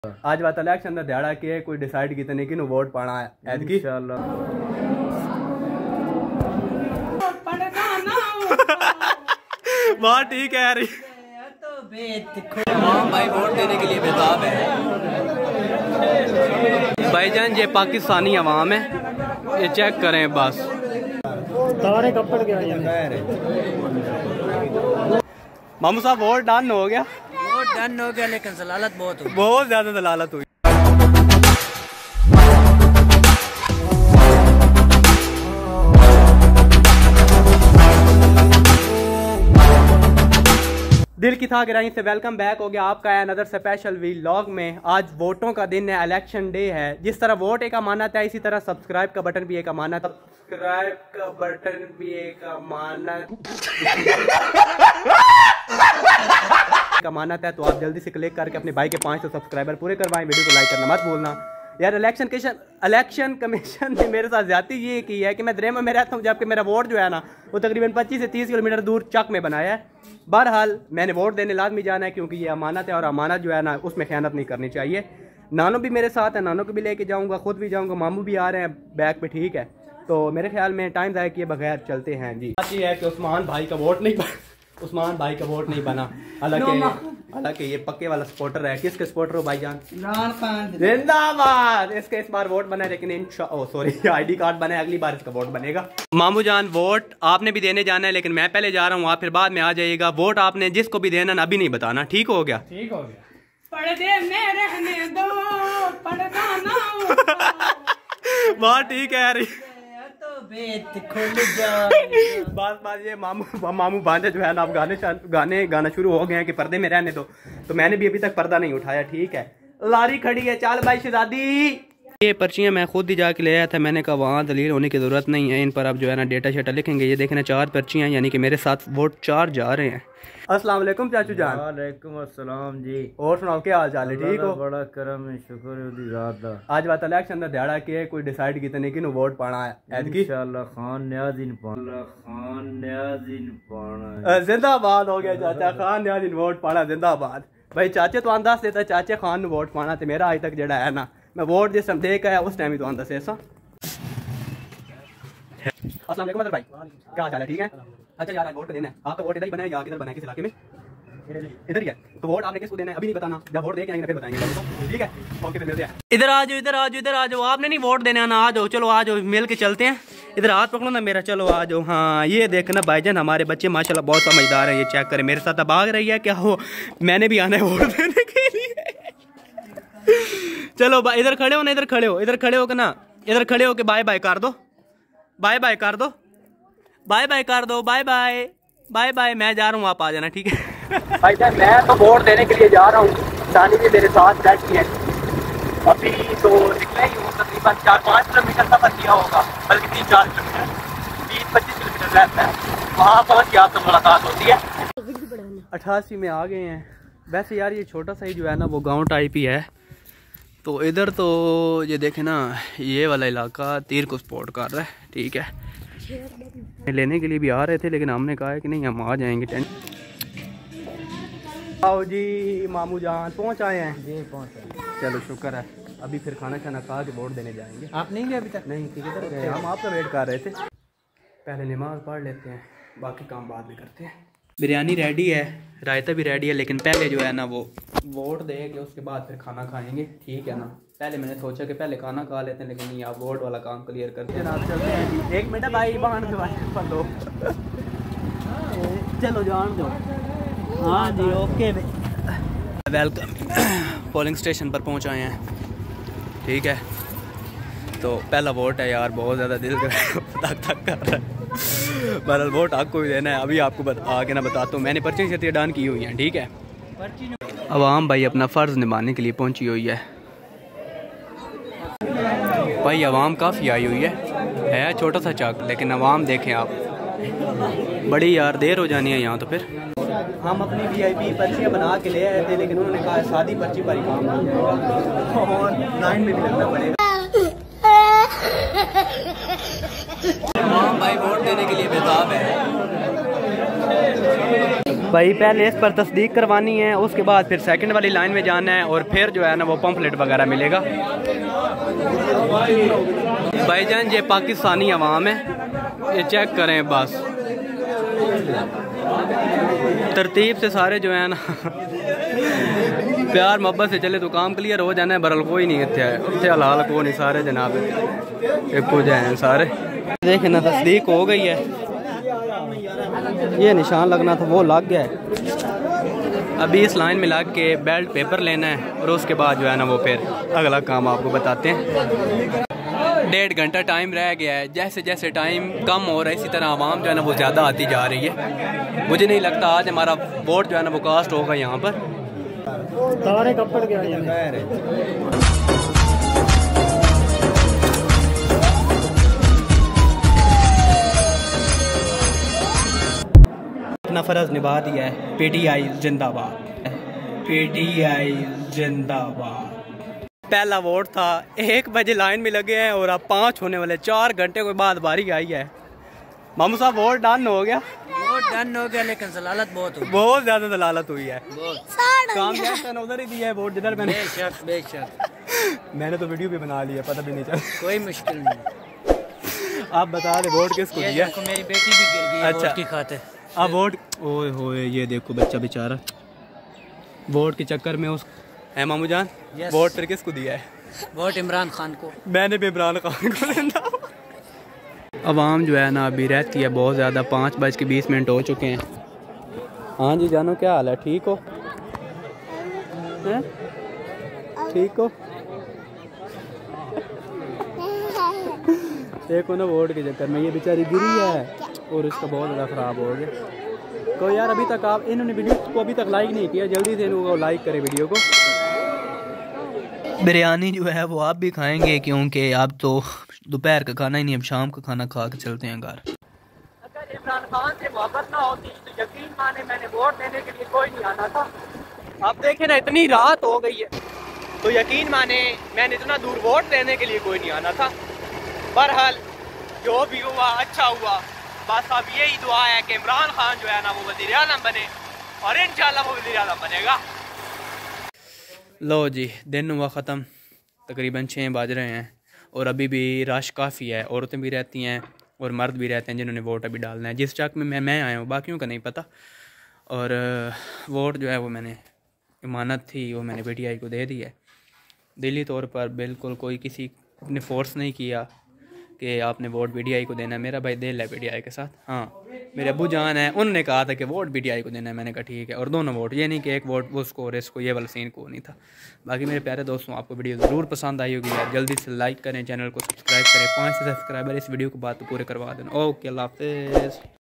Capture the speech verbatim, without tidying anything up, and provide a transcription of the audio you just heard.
आज बात इलेक्शन का दिहाड़ा के कोई डिसाइड किया नहीं कि वोट पाना है ऐतकी इंशाल्लाह। बहुत ठीक है यार भाई वोट देने के लिए बेताब है भाईजान। ये पाकिस्तानी अवाम है, ये चेक करें बस सारे कपड़ के मामू साहब वोट डन हो गया। वोट डन हो गया लेकिन जलालत बहुत हुई, बहुत ज्यादा जलालत हुई। दिल की था गिराई से वेलकम बैक हो गया आपका है अनदर स्पेशल व्लॉग में। आज वोटों का दिन है, इलेक्शन डे है। जिस तरह वोट एक अमानत है, इसी तरह सब्सक्राइब का बटन भी एक अमानत। सब्सक्राइब का बटन भी एक अमानत अमानत है, तो आप जल्दी से क्लिक करके अपने भाई के पाँच सौ सब्सक्राइबर पूरे करवाएं। वीडियो को लाइक करना मत भूलना यार। इलेक्शन कमीशन इलेक्शन कमीशन ने मेरे साथ ज्यादा ये की है कि मैं द्रेमा में रहता हूँ, जबकि मेरा वोट जो है ना वो तकरीबन पच्चीस से तीस किलोमीटर दूर चक में बनाया है। बहरहाल मैंने वोट देने लाजमी जाना है क्योंकि ये अमानत है और अमानत जो है ना उसमें खयानत नहीं करनी चाहिए। नानो भी मेरे साथ है, नानो को भी लेके जाऊँगा, खुद भी जाऊँगा, मामू भी आ रहे हैं बैक पे, ठीक है। तो मेरे ख्याल में टाइम ज़ाया किए बगैर चलते हैं जी। बात ये है कि उस्मान भाई का वोट नहीं उस्मान भाई का वोट नहीं बना, हालांकि हालांकि ये पक्के वाला सपोर्टर है। किसके सपोर्टर हो भाईजान? जिंदाबाद। इसके इस बार वोट बना है लेकिन इंशा ओ सॉरी आईडी कार्ड बना है, अगली बार इसका वोट बनेगा। मामू जान वोट आपने भी देने जाना है लेकिन मैं पहले जा रहा हूँ, आप फिर बाद में आ जाइएगा। वोट आपने जिसको भी देना ना अभी नहीं बताना, ठीक हो गया? ठीक हो गया। पर्दे में रहने दो, पर्दा ना बहुत ठीक है यार। बस बस ये मामू मामू बांधे जो है ना, आप गाने गाने गाना शुरू हो गए हैं कि पर्दे में रहने दो। तो मैंने भी अभी तक पर्दा नहीं उठाया, ठीक है। लारी खड़ी है, चल भाई शहजादी। ये पर्चियाँ मैं खुद ही जाके ले आया था, मैंने कहा वहाँ दलील होने की ज़रूरत नहीं है, इन पर आप जो है ना डेटा शेटा लिखेंगे। ये देखना चार पर्चियाँ, यानी कि मेरे साथ वोट चार जा रहे हैं। अस्सलाम वालेकुम चाचू जान। वालेकुम अस्सलाम जी। और सुनाओ क्या हाल चाल है? ठीक हो? बड़ा करम है, शुक्र है उदी ज़ात दा। आज बात इलेक्शन का दिहाड़ा के कोई डिसाइड किया नहीं कि वोट पाना है ऐतकी इंशाल्लाह। खान न्याज़ीन पाना, खान न्याज़ीन पाना जिंदाबाद हो गया चाचा। खान न्याज़ीन वोट पाना जिंदाबाद। भाई चाचे तो अंदाज देता चाचे खान वोट पाना, तो मेरा आज तक जड़ा है ना मैं वोट जिस टाइम दे के आया उस टाइम ही तो अंदाज ऐसा। अस्सलाम वालेकुम भाई, क्या हाल है? ठीक है। अच्छा यार वोट देना है, आपका वोट इधर ही बना है या किधर बना है? किस इलाके में? इधर ही है। तो वोट आपने किसको देना है अभी नहीं बताना, जब वोट दे के आएंगे फिर बताएंगे, ठीक है? ओके फिर मिलते हैं। इधर आ जाओ, इधर आ जाओ, इधर आ जाओ। आपने नहीं वोट देना ना, आ जाओ, चलो आ जाओ, मिल के चलते हैं। इधर हाथ पकड़ो ना मेरा, चलो आ जाओ। हाँ ये देखना भाईजान, हमारे बच्चे माशाल्लाह बहुत समझदार है। ये चेक करें, मेरे साथ भाग रही है क्या हो, मैंने भी आना है वोट देने के लिए। चलो इधर खड़े हो ना, इधर खड़े हो, इधर खड़े हो के ना, इधर खड़े हो के बाय बाय कर दो, बाय बाय कर दो, बाय बाय कर दो, बाय बाय बाय बाय। मैं जा रहा हूँ, आप आ जाना, ठीक है? भाई साहब मैं तो वोट देने के लिए जा रहा हूँ, सानी भी मेरे साथ बैठी है। अभी तो निकले ही हूँ, तकरीबन चार पाँच किलोमीटर सफर किया होगा, बल्कि तीन चार किलोमीटर, बीस पच्चीस किलोमीटर रहता है। वहाँ पहुँच के आपसे मुलाकात होती है। अठासी में आ गए हैं। वैसे यार ये छोटा सा ही जो है ना वो गाँव टाइप ही है। तो इधर तो ये देखे ना, ये वाला इलाका तीर को सपोर्ट कर रहा है, ठीक है। लेने के लिए भी आ रहे थे लेकिन हमने कहा है कि नहीं हम आ जाएंगे। टेंट आओ जी मामू जान, पहुंच आए हैं जी? पहुंच। चलो शुक्र है। अभी फिर खाना खाना खा के वोट देने जाएंगे। आप नहीं गए अभी तक? नहीं, किधर गए? हम आपका वेट कर रहे थे। पहले नमाज पढ़ लेते हैं, बाकी काम बाद में करते हैं। बिरयानी रेडी है, रायता भी रेडी है, लेकिन पहले जो है ना वो वोट देंगे, उसके बाद फिर खाना खाएंगे, ठीक है ना? पहले मैंने सोचा कि पहले खाना खा लेते हैं लेकिन नहीं, आप वोट वाला काम क्लियर करते हैं। जनाब चलते हैं। एक मिनट भाई बाहर दो चलो जान दो। हाँ जी ओके वेलकम। पोलिंग स्टेशन पर पहुँच आए हैं, ठीक है। तो पहला वोट है यार, बहुत ज़्यादा दिल धक धक कर रहा है। बहरहाल वोट आपको भी देना है, अभी आपको बता आगे ना बताता हूँ। मैंने पर्ची शर्ची डान की हुई हैं, ठीक है। अवाम भाई अपना फ़र्ज़ निभाने के लिए पहुँची हुई है। भाई अवाम काफ़ी आई हुई है, है छोटा सा चक, लेकिन अवाम देखें आप, बड़ी यार देर हो जानी है यहाँ। तो फिर हम अपनी वीआईपी पर्चियाँ बना के ले आए थे लेकिन उन्होंने कहा सादी पर्ची पर ही काम और लाइन में भी लगना पड़ेगा। भाई वोट देने के लिए बेताब है। भाई पहले इस पर तस्दीक करवानी है, उसके बाद फिर सेकंड वाली लाइन में जाना है और फिर जो है ना वो पम्फलेट वगैरह मिलेगा। भाईजान ये पाकिस्तानी अवाम है, ये चेक करें बस तरतीब से सारे जो है ना प्यार मोहब्बत से चले तो काम क्लियर हो जाना है। बरल कोई नहीं इतने इतने हलाल को नहीं सारे जनाब एक हो जाए सारे। देखे ना तस्दीक हो गई है, ये निशान लगना था वो लग गया है। अभी इस लाइन में लग के बेल्ट पेपर लेना है और उसके बाद जो है ना वो फिर अगला काम आपको बताते हैं। डेढ़ घंटा टाइम रह गया है। जैसे जैसे टाइम कम हो रहा है इसी तरह आवाम जो है ना वो ज़्यादा आती जा रही है। मुझे नहीं लगता आज हमारा वोट जो है ना वो कास्ट होगा यहाँ पर। सारे कपड़ के अपना फ़र्ज निभा दिया है। पीटीआई जिंदाबाद, पीटीआई जिंदाबाद। पहला वोट था, एक बजे लाइन में लगे हैं और अब पाँच होने वाले, चार घंटे के बाद बारी आई है। मामू साहब वोट डन हो गया, वोट डन हो गया, लेकिन जलालत बहुत हुई, बहुत ज्यादा दलालत हुई है। काम उधर ही दिया है वोट जिधर मैंने। बेशक बेशक मैंने तो वीडियो भी बना लिया, पता भी नहीं चला। कोई मुश्किल नहीं। आप बता दे वोट किसको दिया? मेरी बेटी भी गिर गई अच्छा वोट की खातिर। अब वोट ओए होए ये देखो बच्चा बेचारा वोट के चक्कर में उस है। मामू जान वोट फिर किसको दिया है? वोट इमरान खान को। मैंने भी इमरान खान को देना। अवाम जो है ना अभी रहती है बहुत ज़्यादा। पाँच बज के बीस मिनट हो चुके हैं। हाँ जी जानो क्या हाल है, ठीक हो? हैं? ठीक हो? देखो ना वोट के चक्कर में ये बेचारी गिरी है और इसका बहुत ज़्यादा ख़राब हो गया। तो यार अभी तक आप इन्होंने वीडियो को अभी तक लाइक नहीं किया, जल्दी से इनको लाइक करें वीडियो को। बिरयानी जो है वो आप भी खाएंगे क्योंकि आप तो दोपहर का खाना ही नहीं, अब शाम का खाना खा के चलते हैं घर। अगर इमरान खान से मोहब्बत ना होती तो यकीन माने मैंने वोट देने के लिए कोई नहीं आना था। आप देखें ना इतनी रात हो गई है तो यकीन माने मैंने इतना दूर वोट देने के लिए कोई नहीं आना था। बहरहाल जो भी हुआ अच्छा हुआ। बस अब यही दुआ है कि इमरान खान जो है ना वो वज़ीर आज़म बने और इंशाल्लाह वो वज़ीर आज़म बनेगा। लो जी दिन हुआ ख़त्म, तकरीबन छः बज रहे हैं और अभी भी रश काफ़ी है। औरतें भी रहती हैं और मर्द भी रहते हैं जिन्होंने वोट अभी डालना है। जिस चक में मैं मैं आया हूँ बाकियों का नहीं पता। और वोट जो है वो मैंने इमानत थी वो मैंने पीटीआई को दे दी है। दिली तौर पर बिल्कुल कोई किसी ने फोर्स नहीं किया कि आपने वोट पीटीआई को देना है। मेरा भाई दिल है पीटीआई के साथ। हाँ मेरे अब्बू जान है, उन्होंने कहा था कि वोट पीटीआई को देना है। मैंने कहा ठीक है। और दोनों वोट, ये नहीं कि एक वोट उसको और इसको, ये वाला सीन को नहीं था। बाकी मेरे प्यारे दोस्तों आपको वीडियो ज़रूर पसंद आई होगी यार, जल्दी से लाइक करें, चैनल को सब्सक्राइब करें। पाँच से सब्सक्राइबर इस वीडियो को बात तो पूरे करवा देना। ओके अल्लाह हाफ़िज़।